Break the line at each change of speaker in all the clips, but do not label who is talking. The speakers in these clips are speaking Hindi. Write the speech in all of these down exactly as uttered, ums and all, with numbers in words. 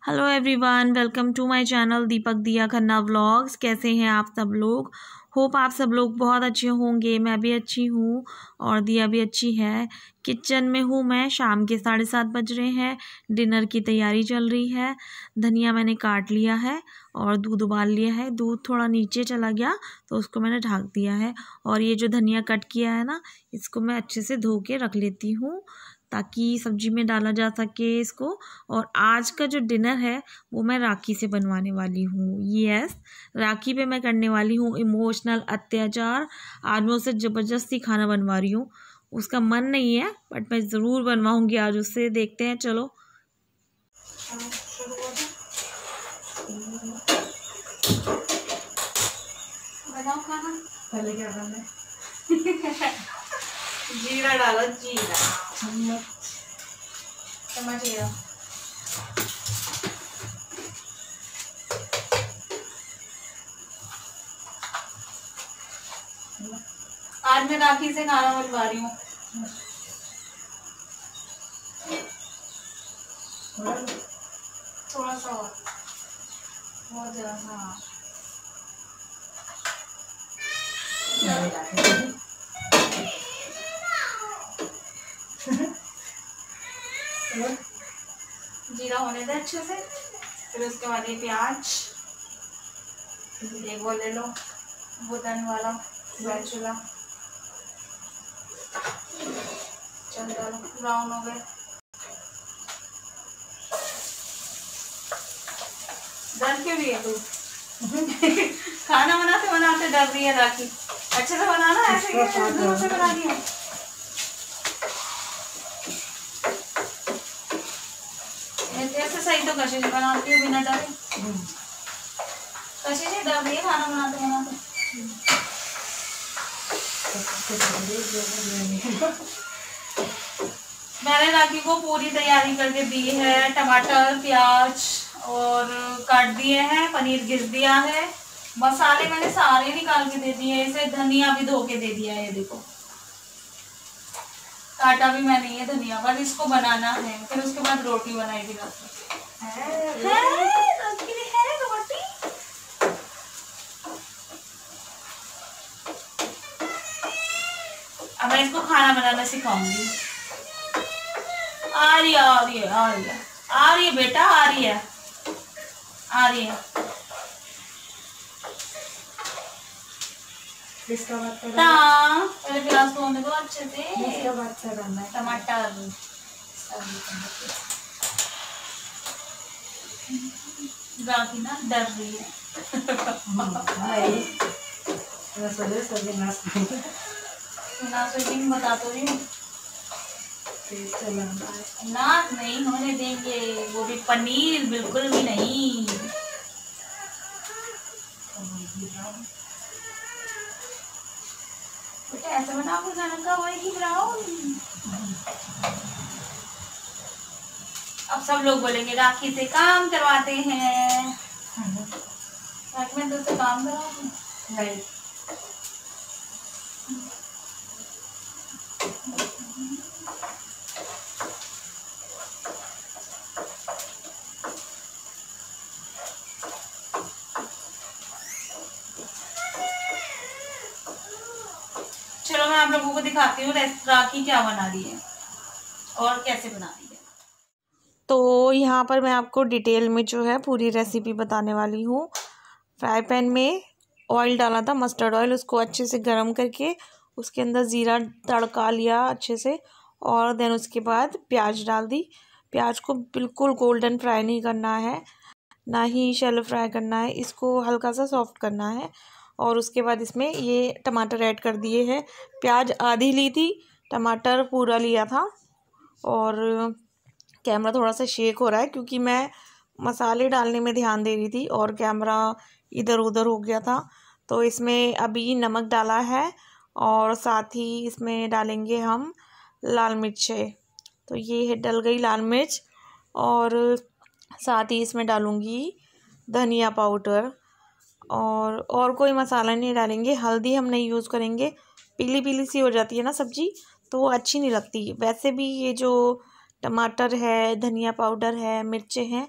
Hello everyone, welcome to my channel Deepak Diya Khanna vlogs. कैसे हैं आप सब लोग? होप आप सब लोग बहुत अच्छे होंगे। मैं भी अच्छी हूँ और दिया भी अच्छी है। किचन में हूँ मैं। शाम के साढ़े सात बज रहे हैं। डिनर की तैयारी चल रही है। धनिया मैंने काट लिया है और दूध उबाल लिया है। दूध थोड़ा नीचे चला गया तो उसको मैंने ढक दिया है। और ये जो धनिया कट किया है ना, इसको मैं अच्छे से धो के रख लेती हूँ ताकि सब्जी में डाला जा सके इसको। और आज का जो डिनर है वो मैं राखी से बनवाने वाली हूँ। यस, राखी पे मैं करने वाली हूँ इमोशनल अत्याचार। आज मैं उससे ज़बरदस्ती खाना बनवा रही हूँ। उसका मन नहीं है बट मैं ज़रूर बनवाऊँगी आज उससे। देखते हैं, चलो।
बनाओ खाना।
पहले क्या करना है?
जीरा डालो, जीरा
चम्मच
चम्मच जीरा। आज मैं राखी से खाना बनवा रही हूँ। थोड़ा सा और, बहुत जरा सा। जीरा होने दे अच्छे से। फिर उसके बाद ये प्याज, एक वो ले लो, बुदन वाला स्पैचुला। चल डालो, ब्राउन हो गए। डर क्यों रही है तू? खाना बनाते बनाते डर रही है राखी। अच्छे से बनाना, ऐसे कैसे से बना रही है? ऐसे सही तो कशी बनाती हूँ बिना डरे। कशी से डर रही है खाना बनाते बनाते। मैंने राखी को पूरी तैयारी करके दी है। टमाटर, प्याज और काट दिए हैं, पनीर घिस दिया है, मसाले मैंने सारे निकाल के दे दिए। इसे धनिया भी धो के दे दिया है, ये देखो। काटा भी मैंने ये धनिया, बस इसको बनाना है। फिर उसके बाद रोटी बनाएगी राखी। अब मैं इसको खाना बनाना सिखाऊंगी। आ रही है आ रही है आ रही है आ रही है बेटा, आ रही है आ रही है।
इसका बात करना
हाँ, पहले प्याज को होने दो अच्छे से।
इसका बात करना है।
टमाटर राखी ना डर रही है।
नहीं सभी नाश
ना स्विमिंग बता तो रही हूँ। नाच नहीं होने देंगे, वो भी पनीर बिल्कुल भी नहीं। बेटा ऐसा बनाओ कि खाना का होएगी ब्राउन। अब सब लोग बोलेंगे राखी से काम करवाते हैं। राखी में तो से काम कराओ
नहीं।
चलो मैं आप लोगों को दिखाती हूँ राखी क्या बना रही है और कैसे बना रही है।
तो यहाँ पर मैं आपको डिटेल में जो है पूरी रेसिपी बताने वाली हूँ। फ्राई पैन में ऑयल डाला था, मस्टर्ड ऑयल। उसको अच्छे से गर्म करके उसके अंदर ज़ीरा तड़का लिया अच्छे से, और देन उसके बाद प्याज डाल दी। प्याज को बिल्कुल गोल्डन फ्राई नहीं करना है, ना ही शैलो फ्राई करना है, इसको हल्का सा सॉफ्ट करना है। और उसके बाद इसमें ये टमाटर ऐड कर दिए हैं। प्याज आधी ली थी, टमाटर पूरा लिया था। और कैमरा थोड़ा सा शेक हो रहा है क्योंकि मैं मसाले डालने में ध्यान दे रही थी और कैमरा इधर उधर हो गया था। तो इसमें अभी नमक डाला है और साथ ही इसमें डालेंगे हम लाल मिर्चें। तो ये है डल गई लाल मिर्च, और साथ ही इसमें डालूँगी धनिया पाउडर। और और कोई मसाला नहीं डालेंगे। हल्दी हम नहीं यूज़ करेंगे, पीली पीली सी हो जाती है ना सब्ज़ी, तो वो अच्छी नहीं लगती। वैसे भी ये जो टमाटर है, धनिया पाउडर है, मिर्चें हैं,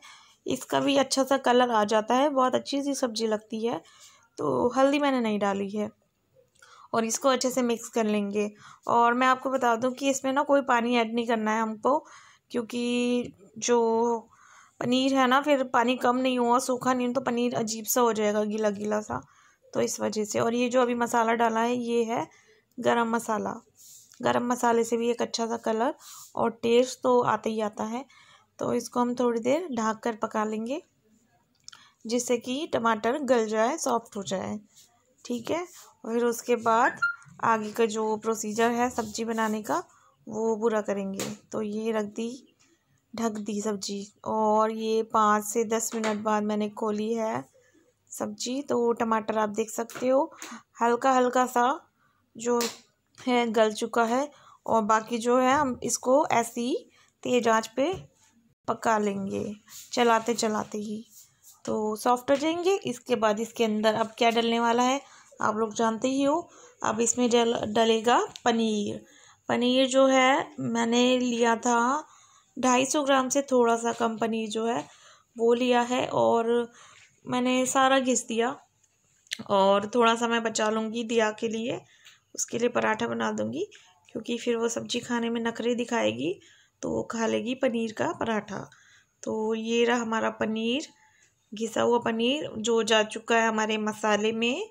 इसका भी अच्छा सा कलर आ जाता है, बहुत अच्छी सी सब्ज़ी लगती है। तो हल्दी मैंने नहीं डाली है और इसको अच्छे से मिक्स कर लेंगे। और मैं आपको बता दूं कि इसमें ना कोई पानी ऐड नहीं करना है हमको, क्योंकि जो पनीर है ना फिर पानी कम नहीं हुआ सूखा नहीं तो पनीर अजीब सा हो जाएगा, गीला गीला सा, तो इस वजह से। और ये जो अभी मसाला डाला है ये है गरम मसाला। गरम मसाले से भी एक अच्छा सा कलर और टेस्ट तो आता ही आता है। तो इसको हम थोड़ी देर ढक कर पका लेंगे जिससे कि टमाटर गल जाए, सॉफ्ट हो जाए, ठीक है। और फिर उसके बाद आगे का जो प्रोसीजर है सब्ज़ी बनाने का वो पूरा करेंगे। तो ये रख दी, ढक दी सब्ज़ी, और ये पाँच से दस मिनट बाद मैंने खोली है सब्ज़ी। तो टमाटर आप देख सकते हो हल्का हल्का सा जो है गल चुका है, और बाकी जो है हम इसको ऐसी तेज़ आंच पे पका लेंगे चलाते चलाते ही, तो सॉफ्ट हो जाएंगे। इसके बाद इसके अंदर अब क्या डलने वाला है आप लोग जानते ही हो। अब इसमें डल डलेगा पनीर। पनीर जो है मैंने लिया था ढाई सौ ग्राम से थोड़ा सा कम पनीर जो है वो लिया है, और मैंने सारा घिस दिया और थोड़ा सा मैं बचा लूँगी दिया के लिए, उसके लिए पराठा बना दूँगी, क्योंकि फिर वो सब्ज़ी खाने में नखरे दिखाएगी तो वो खा लेगी पनीर का पराठा। तो ये रहा हमारा पनीर, घिसा हुआ पनीर जो जा चुका है हमारे मसाले में,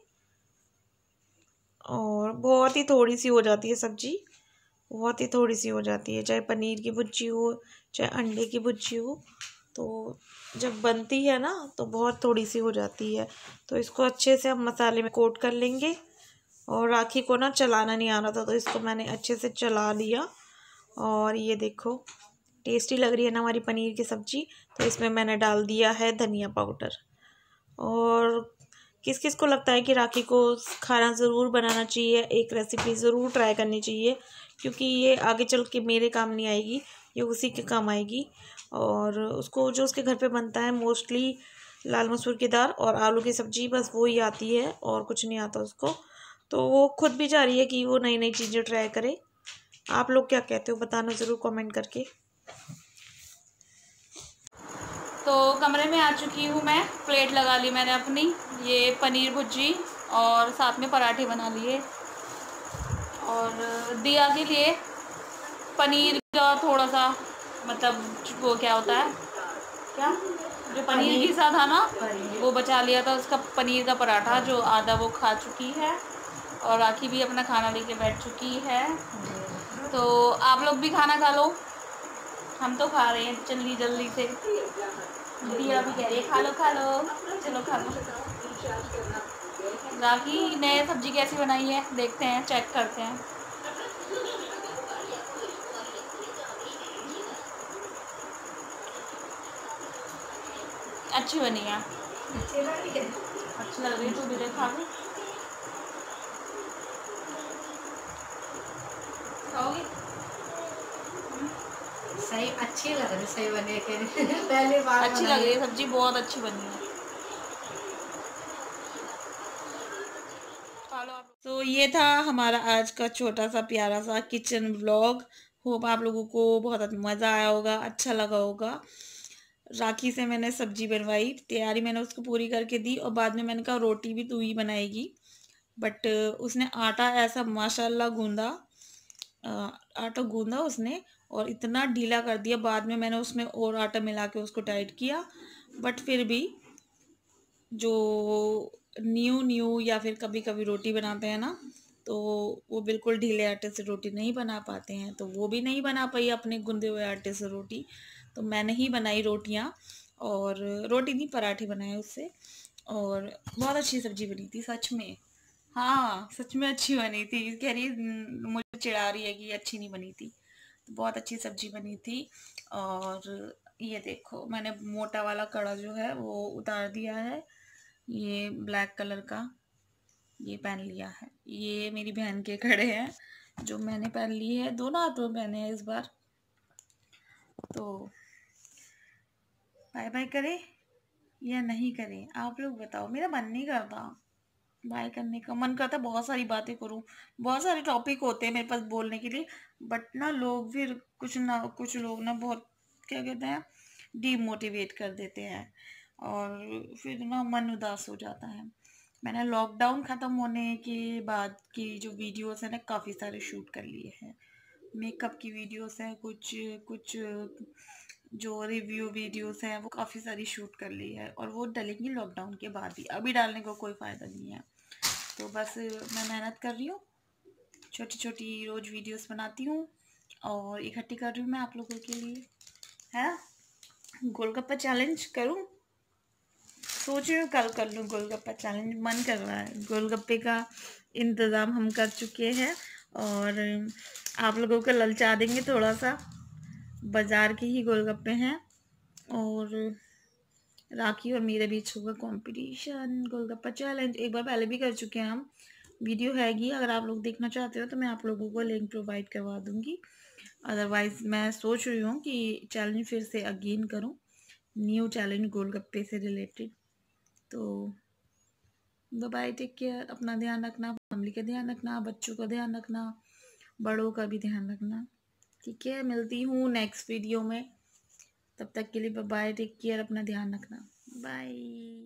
और बहुत ही थोड़ी सी हो जाती है सब्ज़ी, बहुत ही थोड़ी सी हो जाती है, चाहे पनीर की भुर्जी हो चाहे अंडे की भुर्जी हो, तो जब बनती है ना तो बहुत थोड़ी सी हो जाती है। तो इसको अच्छे से हम मसाले में कोट कर लेंगे। और राखी को ना चलाना नहीं आ रहा था तो इसको मैंने अच्छे से चला लिया, और ये देखो टेस्टी लग रही है ना हमारी पनीर की सब्ज़ी। तो इसमें मैंने डाल दिया है धनिया पाउडर। और किस किस को लगता है कि राखी को खाना ज़रूर बनाना चाहिए, एक रेसिपी ज़रूर ट्राई करनी चाहिए, क्योंकि ये आगे चल के मेरे काम नहीं आएगी, ये उसी के काम आएगी। और उसको जो उसके घर पे बनता है मोस्टली लाल मसूर की दाल और आलू की सब्ज़ी, बस वो ही आती है और कुछ नहीं आता उसको। तो वो खुद भी चाह रही है कि वो नई नई चीज़ें ट्राई करे। आप लोग क्या कहते हो बताना ज़रूर कमेंट करके।
तो कमरे में आ चुकी हूँ मैं, प्लेट लगा ली मैंने अपनी, ये पनीर भुर्जी और साथ में पराठे बना लिए, और दिया के लिए पनीर का थोड़ा सा मतलब वो क्या होता है क्या जो पनीर घिसा था ना वो बचा लिया था, उसका पनीर का पराठा जो आधा वो खा चुकी है, और राखी भी अपना खाना लेके बैठ चुकी है। तो आप लोग भी खाना खा लो, हम तो खा रहे हैं जल्दी जल्दी से। दिया भी कह रही है खा लो खा लो, चलो खा लो। राखी ने सब्जी कैसी बनाई है देखते हैं, चेक करते हैं। अच्छी बनी है, अच्छी लग रही है, तू भी देख खा लो। खाओगी?
सही अच्छी लग रही, सही बने के पहली बार
अच्छी लग रही है सब्जी, बहुत अच्छी बनी है।
तो ये था हमारा आज का छोटा सा प्यारा सा किचन व्लॉग। होप आप लोगों को बहुत मज़ा आया होगा, अच्छा लगा होगा। राखी से मैंने सब्जी बनवाई, तैयारी मैंने उसको पूरी करके दी, और बाद में मैंने कहा रोटी भी तू ही बनाएगी, बट उसने आटा ऐसा माशाल्लाह गूंदा, आटा गूंदा उसने और इतना ढीला कर दिया। बाद में मैंने उसमें और आटा मिला के उसको टाइट किया, बट फिर भी जो न्यू न्यू या फिर कभी कभी रोटी बनाते हैं ना तो वो बिल्कुल ढीले आटे से रोटी नहीं बना पाते हैं, तो वो भी नहीं बना पाई अपने गूंदे हुए आटे से रोटी। तो मैंने ही बनाई रोटियां, और रोटी नहीं पराठे बनाए उससे, और बहुत अच्छी सब्जी बनी थी सच में। हाँ सच में अच्छी बनी थी, कह रही मुझे चिढ़ा रही है कि अच्छी नहीं बनी थी, तो बहुत अच्छी सब्जी बनी थी। और ये देखो मैंने मोटा वाला कड़ा जो है वो उतार दिया है, ये ब्लैक कलर का ये पहन लिया है। ये मेरी बहन के कड़े हैं जो मैंने पहन ली है, दोनों हाथों में पहने हैं इस बार। तो बाय बाय करें या नहीं करें आप लोग बताओ, मेरा मन नहीं करता बाय करने का, मन करता बहुत सारी बातें करूं, बहुत सारे टॉपिक होते हैं मेरे पास बोलने के लिए, बट ना लोग फिर कुछ ना कुछ लोग ना बहुत क्या कहते हैं डीमोटिवेट कर देते हैं और फिर ना मन उदास हो जाता है। मैंने लॉकडाउन ख़त्म होने के बाद की जो वीडियोस हैं ना काफ़ी सारे शूट कर लिए हैं। मेकअप की वीडियोस हैं, कुछ कुछ जो रिव्यू वीडियोस हैं वो काफ़ी सारी शूट कर ली है और वो डलेंगी लॉकडाउन के बाद ही, अभी डालने को कोई फ़ायदा नहीं है। तो बस मैं मेहनत कर रही हूँ, छोटी छोटी रोज़ वीडियोस बनाती हूँ और इकट्ठी कर रही हूँ मैं आप लोगों के लिए, है। गोलगप्पा चैलेंज करूँ, सोच रही हूँ कल कर लूँ गोलगप्पा चैलेंज, मन कर रहा है। गोलगप्पे का इंतज़ाम हम कर चुके हैं और आप लोगों को ललचा देंगे थोड़ा सा। बाज़ार के ही गोलगप्पे हैं और राखी और मेरे बीच होगा कंपटीशन, गोलगप्पा चैलेंज। एक बार पहले भी कर चुके हैं हम, वीडियो हैगी, अगर आप लोग देखना चाहते हो तो मैं आप लोगों को लिंक प्रोवाइड करवा दूँगी। अदरवाइज़ मैं सोच रही हूँ कि चैलेंज फिर से अगेन करूँ, न्यू चैलेंज गोलगप्पे से रिलेटेड। तो बाय बाय, टेक केयर, अपना ध्यान रखना, फैमिली का ध्यान रखना, बच्चों का ध्यान रखना, बड़ों का भी ध्यान रखना, ठीक है। मिलती हूँ नेक्स्ट वीडियो में, तब तक के लिए बाय बाय, टेक केयर, अपना ध्यान रखना, बाय।